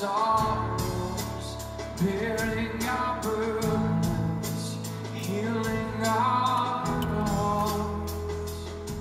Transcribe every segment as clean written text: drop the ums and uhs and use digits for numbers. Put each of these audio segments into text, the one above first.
sorrows, bearing our burdens, healing our hearts.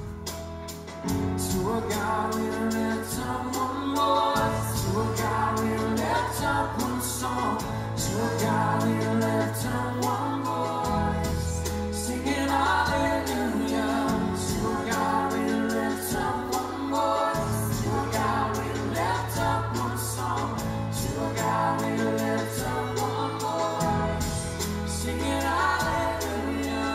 To a God we lift up one voice, to a God we lift up one song, to a God we lift up one voice, singing hallelujah. To a God we lift up one voice, to a God we lift up one song, to a God we lift up one voice, singing hallelujah.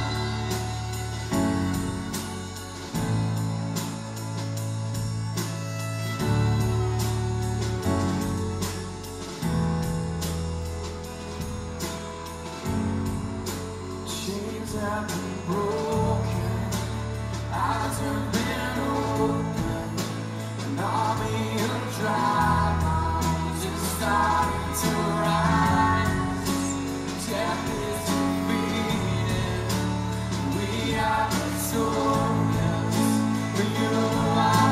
Chains have been broken, eyes have been opened, an army of dry bones is starting to rise. Death is defeated, we are victorious, for you are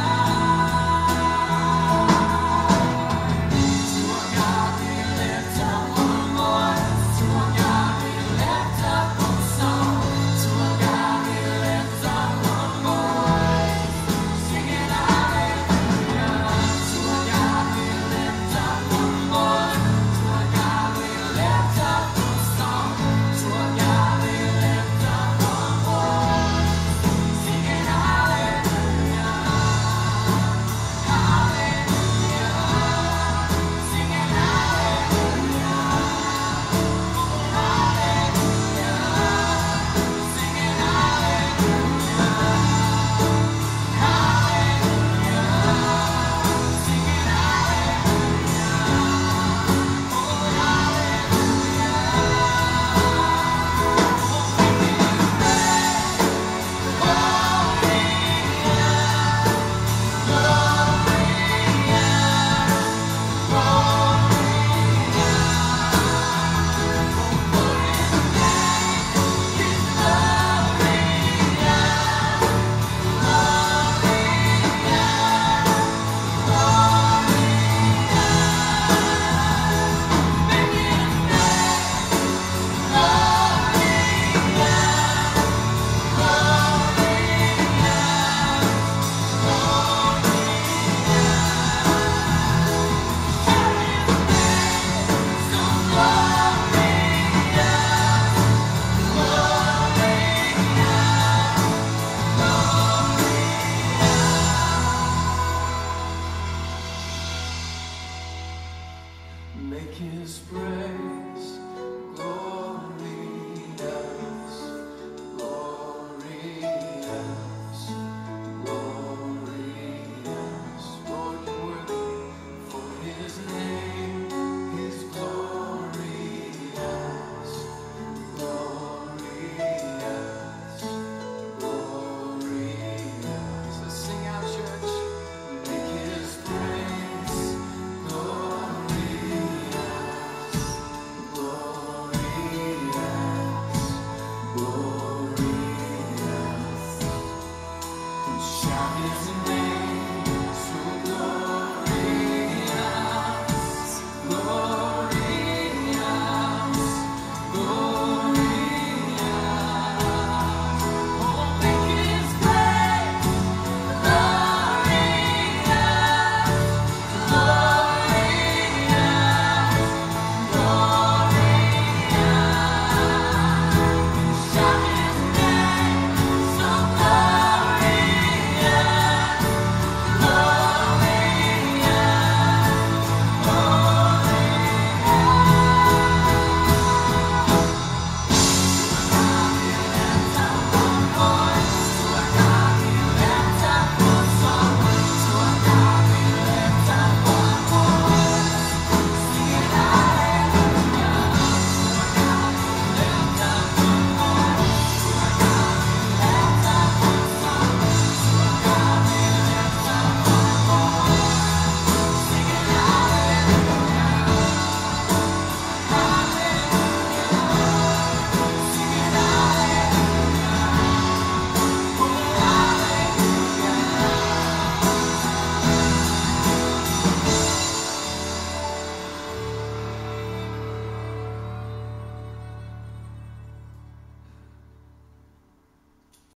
alive. To a God we lift up one voice, to a God we lift up one song, to a God we lift up one voice, singing hallelujah. To a God we lift up one voice, to a God we lift up one song, to a God we lift up one voice, singing hallelujah. Hallelujah, singing hallelujah. Make his praise